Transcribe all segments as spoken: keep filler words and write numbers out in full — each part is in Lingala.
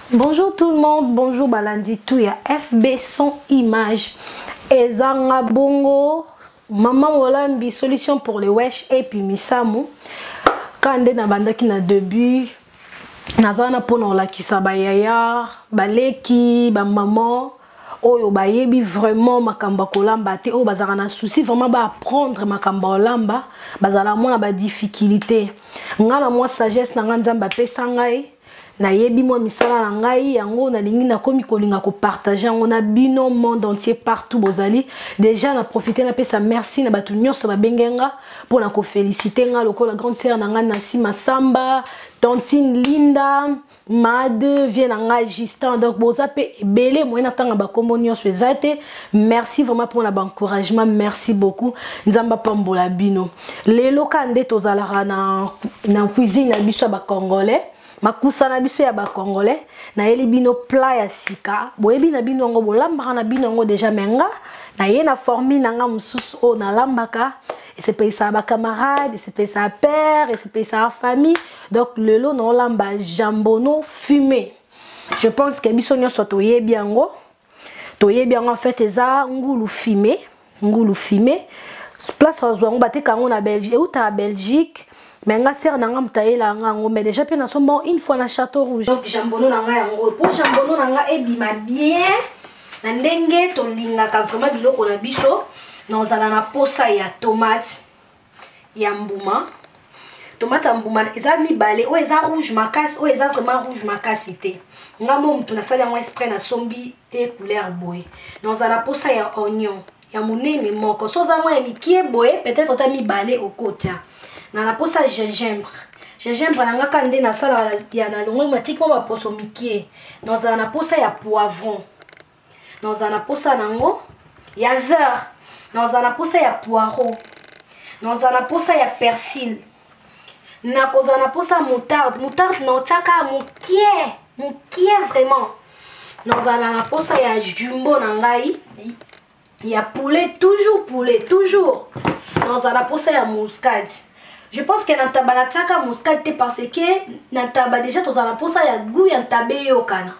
Bonjour tout le monde, bonjour Balandi tout ya F B son image. Ezanga bongo, maman Olambi solution pour les wesh et puis misamu. Quand on a bandaki na début, nazana pona la kisaba yaya, baleki, ba maman. Oyo bayebi vraiment makamba kolamba te o bazara na souci vraiment ba apprendre makamba olamba bazala mona ba difficulté ngala moi sagesse na nzamba pesa ngai na yebi moi misala na ngai yango na lingi na komi kolinga ko partager yango na bino monde entier partout bozali déjà na profiter na pesa merci na batu nyonso ba bengenga pour na ko féliciter nga lokola grande sœur na nga na Sima Samba Tantine Linda Made vient en agissant donc bozape belé moi n'attend ba communion souhaité merci vraiment pour l'encouragement merci beaucoup nzamba pambola bino lelo kande tozalara na na cuisine na biso ba congolais makusa na biso ya ba congolais na yeli bino plat ya sika boyebi na bino ngo bolamba na bino ngo déjà menga na yena formi na nga mususu o na lambaka. Et c'est payé ça à ma camarade, et c'est payé ça à père, et c'est payé ça à famille. Donc le lot non lamba jambono fumé. Je pense que bisogna soit toye biango. Toye biango en fait eza ngulu fumé, ngulu fumé. Place aux on batte quand on a Belgique, ou ta Belgique. Mais nga sert nanga mtaye la ngo mais déjà pena son bon une fois na Château Rouge. Donc jambono nanga yango. Pour jambono nanga ebima bien. Na ndenge to lingaka vraiment biloko na biso. Nous allons na posa ya tomate ya mbuma tomate ya mbuma eza mibale o eza rouge makasi o eza vraiment rouge makasi te ngamo mtu na sala ngwa spray na sombi te couleur boye nous allons na posa ya oignon ya munene moko so za ngwa ya mikie boye peut-être ta mibale okota na na posa gingembre gingembre na ngaka nde na sala ya na longo matiko ba poso mikie nous allons na posa ya poivron nous allons na posa nango ya vert. Nous allons posa ya poireau. Nous allons posa ya persil. Na kozana posa moutarde. Moutarde no chaka mukie. Mukie vraiment. Nous allons posa ya jumbo nangai. Ya poulet, toujours poulet, toujours. Nous allons posa ya muscade. Je pense que na taba na chaka muscade te parce que na taba déjà tous allons posa ya goût ya tabe yo kana.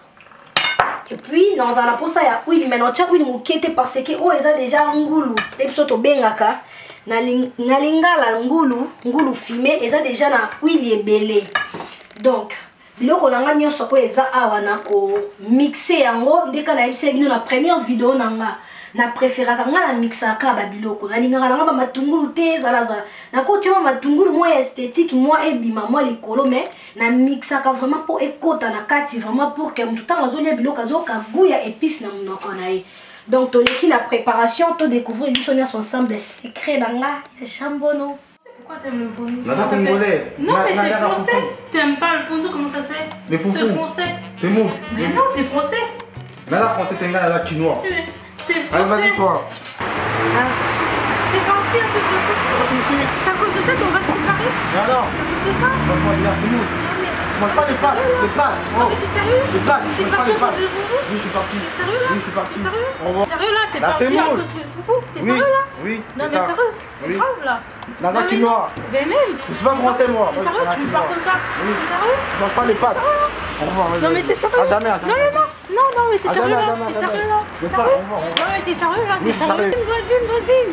Et puis, nous allons pour ça, il y a huile, mais nous huile moukete parce que oh, ils ont déjà ngulu. Et puis, surtout, bengaka, na lingala ngulu, ngulu fumé, ils ont déjà na huile belé. Donc, biloko nanga nyonso ko eza awa na ko mixer yango ndeka na yebise bino na première vidéo nanga na préféraka nga na mixaka ba biloko na lingaka nanga ba matungulu te zala zala na ko tima matungulu moi esthétique moi ebima moi likolo mais na mixaka vraiment pour ekota na kati vraiment pour que tout temps azolia biloko azoka guya épice na monoko na ye. Donc to leki na préparation to découvrir biso nyonso ensemble secret nanga ya jambono. Pourquoi t'aimes le fondue? Nasa congolais. Non mais t'es français. T'aimes pas le fondue, comment ça se fait? Les foufous. T'es français. C'est mou. Mais non, t'es français. Nasa français, t'es un gars là quinoa. T'es français. Allez, vas-y toi. Ah. T'es parti un peu sur le fondue. C'est à cause de ça qu'on va se séparer? Non, non. C'est à cause de ça? Franchement, là, c'est mou. Je mange pas des pâtes. Des pâtes. Non mais t'es sérieux? Des pâtes. Je mange pas des pâtes. Oui, je suis parti. T'es sérieux là? Oui, je suis parti. T'es sérieux? Au revoir. Sérieux là? T'es Là, parti c'est à mou. cause du foufou? T'es Oui. sérieux là? Oui. Non mais ça. sérieux, c'est Oui. grave là. Nasa quinoa. Mais même. Je suis pas français moi. T'es sérieux? Tu me parles comme ça? Oui. T'es sérieux? Je mange pas les pâtes. Au revoir. Non mais t'es sérieux? À jamais, à Non mais non, non, non mais t'es À sérieux jamais, là? à jamais, T'es à sérieux jamais. là? Je T'es pars, sérieux? au revoir, au revoir. Non mais t'es sérieux là? Oui, T'es sérieux? sérieux. Voisine, voisine.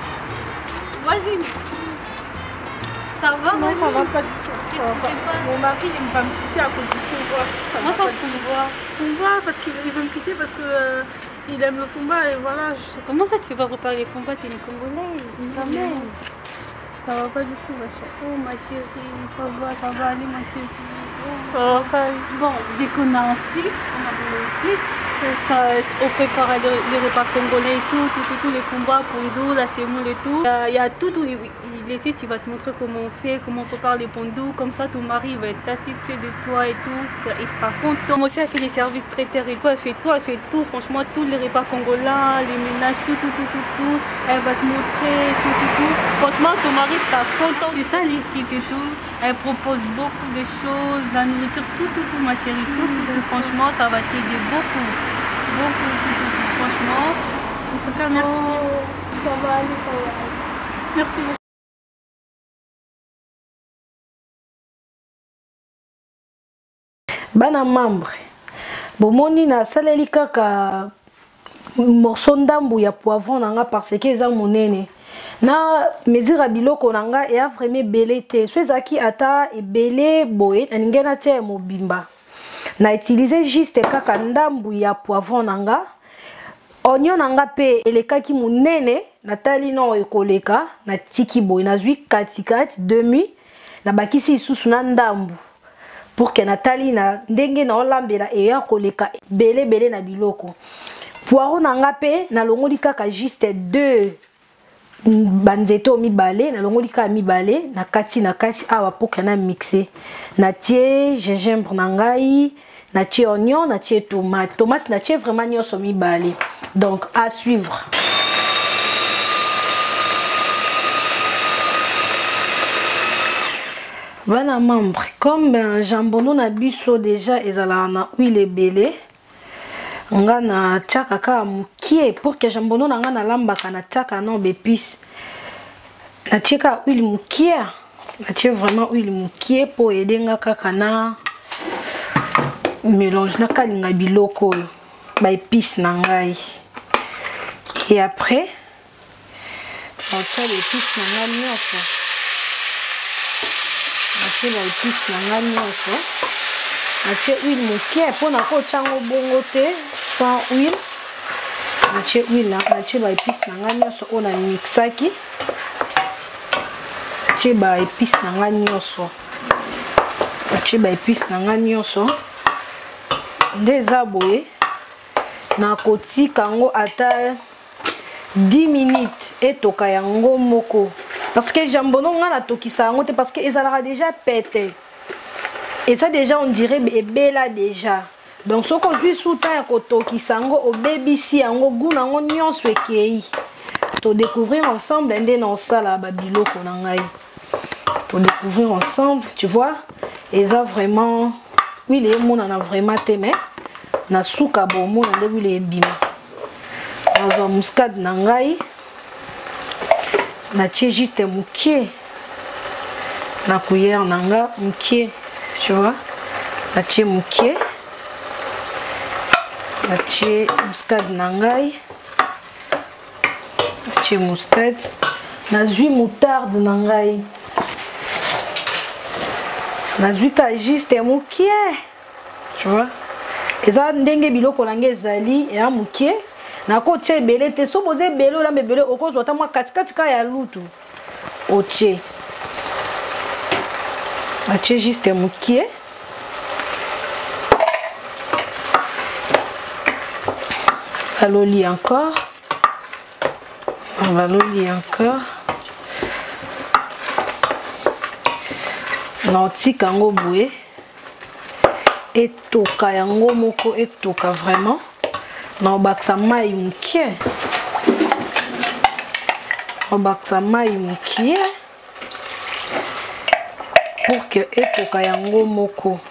Voisine. Ça va? Non, ça va pas du tout. Qu'est-ce que c'est pas? Mon mari, il va me quitter à cause du fumbois. Comment ça fumbois? Fumbois parce qu'il veut me quitter parce que euh, il aime le fumbois et voilà. Je... Comment ça tu vas préparer les fumbois? T'es une Congolaise quand même. Ça va pas du tout, ma chérie. Oh ma chérie, ça va, ça va aller ma chérie. Ça va pas. Bon, dès qu'on a un site, on a donné un site, ça, on prépare les, les repas congolais et tout, tout, tout, tout les combats, pondou, la semoule et tout. Il y, y a tout, tout il, il est il va te montrer comment on fait, comment on prépare les pondous, comme ça ton mari va être satisfait de toi et tout, ça, il sera content. Moi aussi elle fait les services traiteurs et tout, elle fait tout, elle fait tout, franchement tous les repas congolais, les ménages, tout, tout, tout, tout, tout, elle va te montrer, tout, tout, tout. Franchement ton mari sera content. C'est ça les sites et tout, elle propose beaucoup de choses, la nourriture, tout, tout, tout ma chérie, tout, tout, tout, franchement ça va t'aider beaucoup, beaucoup, tout, tout, tout, franchement. En tout cas, merci. Oh, ça va aller, ça va aller. Merci beaucoup. Bana membre bomoni na saleli kaka morceau ndambu ya poivron nanga parce que eza monene na mesure biloko nanga ya vraiment belé te so ezaki ata ebele boye na ningena te mobimba na utiliser juste kaka ndambu ya poivron nanga oignon nanga pe elekaki monene natali no ekoleka na tiki boye na zwi kati kati demi na bakisi isusu na ndambu pour que natali na ndenge na olambela eya koleka belé belé na biloko poireau nanga pe na longoli kaka juste deux banzeto mibale na longoli kaka mibale na kati na kati awa pour que na mixer na tie gingembre nangai na tie oignon na tie tomate tomate na tie vraiment nyonso mibale donc à suivre. Bana membre comme ben jambono na biso déjà ezala na huile belé nga na tchaka ka mukie pour que jambono na nga na lambaka na tchaka no bépice na tcheka huile mukie na tcheka vraiment huile mukie pour aider nga kaka na mélange na kalinga biloko ba épice na ngai et après on tient les épices na nga nyonso na tcheka épices na nga nyonso na tcheka huile mukie pour na ko chango bongo te sans huile na tcheka huile na tcheka épices na nga nyonso on a mixaki tcheka épices na nga nyonso tcheka épices na nga nyonso déjà boye na kotika ngo ata dix minutes et toka yango moko parce que jambono nga na tokisa yango te parce que ezalaka déjà pété et ça déjà on dirait ebela déjà donc ce qu'on dit sous temps ya kotokisa yango obebisi yango goût nango nyonso ekei to découvrir ensemble nde na osala ba biloko na ngai to découvrir ensemble tu vois et ça vraiment oui les mona na vraiment témé na suka bomo na ndebi le bima na muscade na ngai na tie juste mukie na cuillère nanga mukie tu vois na tie mukie na tie muscade na ngai na tie muscade na zui moutarde na ngai na zui ka juste mukie tu vois eza ndenge biloko nange ezali ya mukie na ko tie belé te so boze belé la me belé okozwa ta mwa kati kati ka ya lutu otie na tie juste mukie aloli encore on va loli encore na otika ngo boye etoka yango moko etoka vraiment na obakisa mai mukie obakisa mai mukie pour que etoka yango moko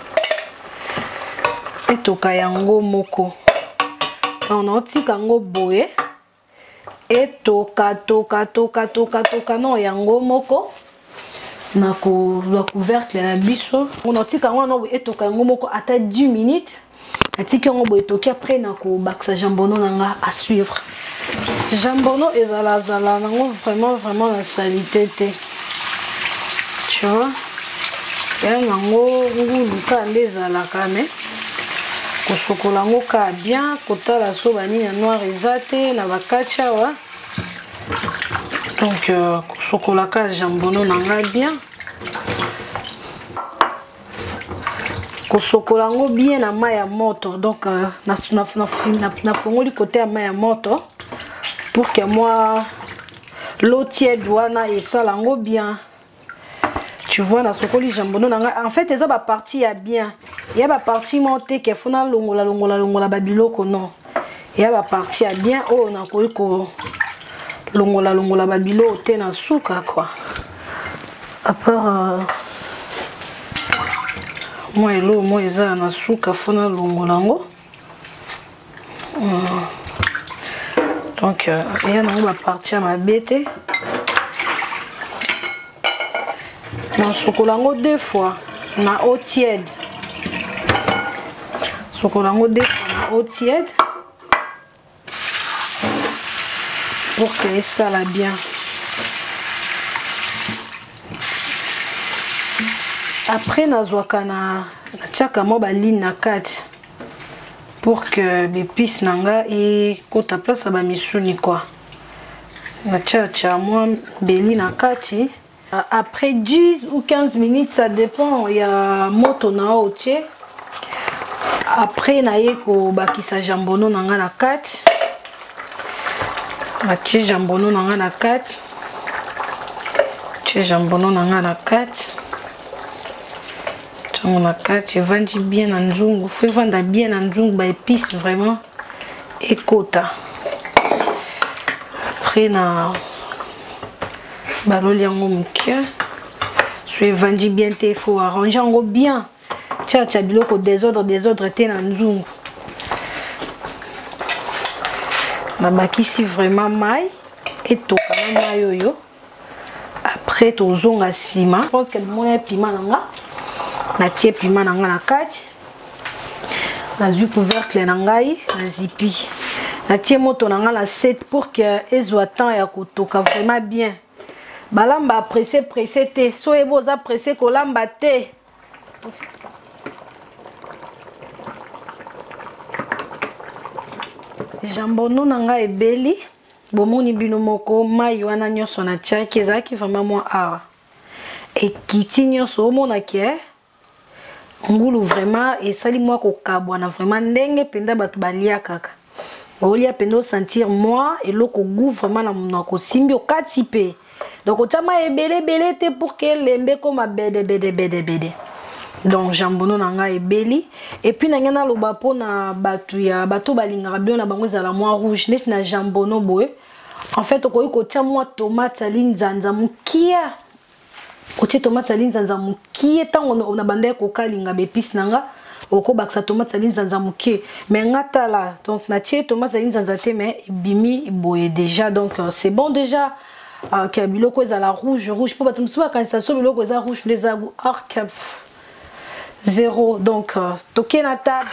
etoka yango moko on otika yango boye etoka toka toka toka toka no yango moko na ko la couvercle na biso on otika yango no etoka yango moko ata dix minutes atiki yango boye toki après na ko baksa jambono nanga à suivre jambono ezala zala nango vraiment vraiment la salité te tu vois ya nango ngulu ka ndezala kame kosokola ngo ka bien kotala so bani na noir ezate na bakacha wa donc euh, kosokola ka jambono nanga bien kosokola ngo bien na mai ya moto donc euh, na na na na fongoli côté ya mai ya moto pour que moi l'eau tiède wana esala ngo bien tu vois na sokoli jambono nanga en fait eza ba partie ya bien ya ba partie monte ke fona longola longola longola ba biloko non ya ba partie ya bien oh na ko ko longola longola ba biloko te na suka quoi à part euh, moi elo moi eza na suka fona longola ngo hum. Donc euh, ya na ba partie ya mabete na sokola ngo deux fois na eau tiède sokolango de eau tiède pour que ça la bien. Après nazwaka na tiaka mo baline na kati pour que l'épice nanga et kota place ba misuni quoi. Na tia moi beli na kati. Après dix ou quinze minutes, ça dépend, il y a moto na otie. Après na yeko bakisa jambono nanga na kati. Atie jambono nanga na kati. Atie jambono nanga na kati. Tango na kati, vandi bien na nzungu, faut vendre bien na nzungu ba épice vraiment et kota. Après na baloli yango mukia. Soit vandi bien te, faut arranger yango bien. Tia tia biloko désordre désordre te na nzungu. Na bakisi vraiment mai et toka na mai yoyo. Après tozonga sima. Je pense que mon piment nanga. Na tie piment nanga na kati. Na zui couvercle na ngai, na zipi. Na tie moto nanga la sept pour que ezwa temps ya kotoka vraiment bien. Balamba pressé pressé te. So eboza pressé kolamba te. Jambono nanga ebeli. Bomoni bino moko mai wana nyoso na tia kezaki vraiment moi awa. Et kiti nyoso mona ke ngulu vraiment et sali moi ko kabwana vraiment ndenge penda batu balia kaka. Olia pendo sentir moi et loko goût vraiment na monako simbi okati pe. Donc otama ebele belé te pour que lembe comme bede bede bede bede. Donc jambono nanga ebeli et puis na ngana loba po na batu ya bato balingaka bien na bango za la moi rouge net na jambono boye. En fait okoyi ko tia moi tomate saline nzanza mukia. Otie tomate saline nzanza mukie tango na bande ko kalinga be épice nanga oko baksa tomate saline nzanza mukie mais ngata là donc na tie tomate saline nzanza te mais bimi boye déjà donc euh, c'est bon déjà euh, que biloko za la rouge rouge pour bato msuba quand ça so biloko za rouge les agu arc zéro donc euh, toke na table.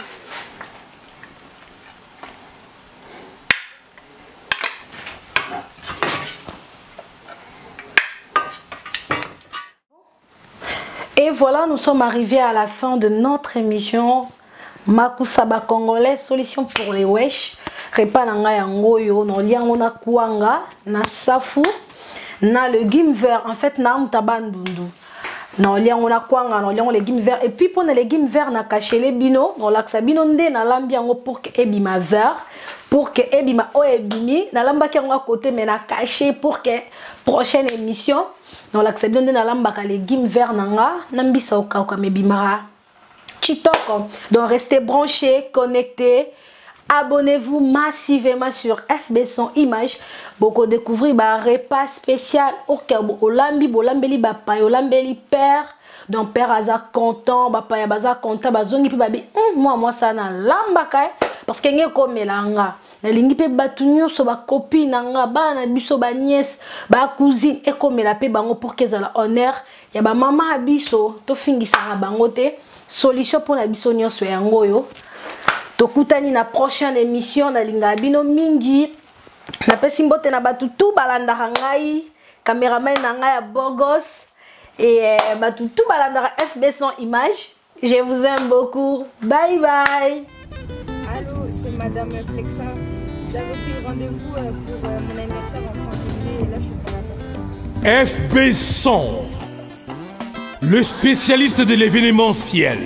Et voilà, nous sommes arrivés à la fin de notre émission Makusaba Congolais, solution pour les wesh. Repa nanga yango yo, no liango na kuanga, na safu, na légumes verts. En fait, na mtabandundu. No liango na kuanga, no liango légumes verts. Et puis pour les légumes verts, na caché les bino, no laksa bino nde na lambi yango pour que ebima vert, pour que ebima o ebimi, na lamba ki yango à côté mais na caché pour que prochaine émission. Donc l'acception de la lamba légumes verts nanga nambisa okauka mebimara chitoko. Donc restez branchés, connectés, abonnez-vous massivement sur F B cent images pour découvrir ba repas spécial okabo olambi bolambeli ba pa olambeli père. Donc père aza content, ba pa ya baza content bazongi pi babi moi moi ça na lamba kai parce que ngé komelanga. Nalingi pe batu nyonso ba copine nanga bana biso ba nièce ba cousine et comme la pe bango pour que ça la honneur ya ba mama biso to fingisa bango te solution pour la biso nyonso yango yo to kutani na prochaine émission na linga bino mingi na pesi mbote na batu tout balanda ngai cameraman nanga ya bogos et batu tout balanda F B cent images. Je vous aime beaucoup, bye bye. Allô, c'est Madame Flexa. J'avais pris rendez-vous pour mon anniversaire en fin février et là je suis pas là. F B cent, le spécialiste de l'événementiel.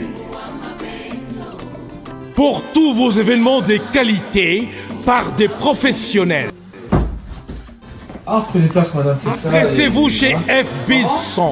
Pour tous vos événements de qualité par des professionnels. Ah, prenez place, Madame Flexa. Pressez-vous chez F B cent.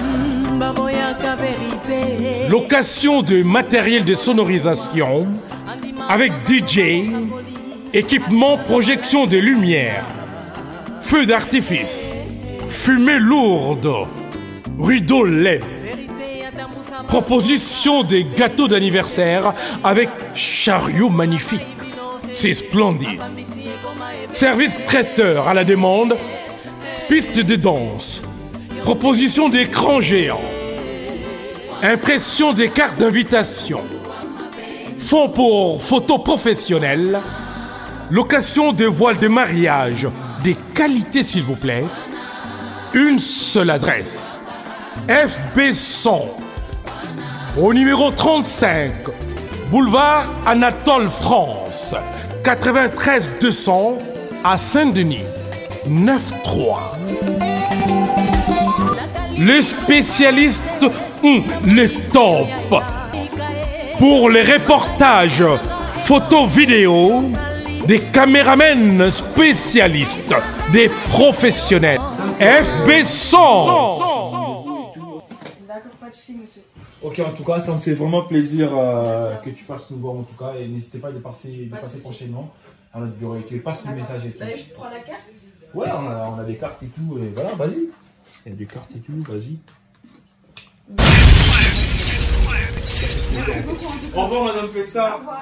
Location de matériel de sonorisation avec D J, équipement projection de lumière, feux d'artifice, fumée lourde, rideaux L E D, proposition des gâteaux d'anniversaire avec chariot magnifique, c'est splendide. Service traiteur à la demande, piste de danse, proposition d'écran géant, impression des cartes d'invitation, Fonds pour photos professionnelles, location de voiles de mariage, des qualités s'il vous plaît. Une seule adresse. F B cent. Au numéro trente-cinq, boulevard Anatole France, quatre-vingt-treize deux cents à Saint-Denis, neuf trois. Les spécialistes, hum, les tops. Pour les reportages photos vidéo, des caméramens spécialistes, des professionnels. F B cent. D'accord, pas de soucis, monsieur. Ok, en tout cas, ça me fait vraiment plaisir euh, que tu passes nous voir en tout cas. Et n'hésitez pas à passer, de passer prochainement à notre bureau et tu passes les messages et tout. Bah, je prends la carte. Ouais, on a, on a des cartes et tout. Et voilà, vas-y. Il y a des cartes et tout, vas-y. Au revoir, madame Flexa.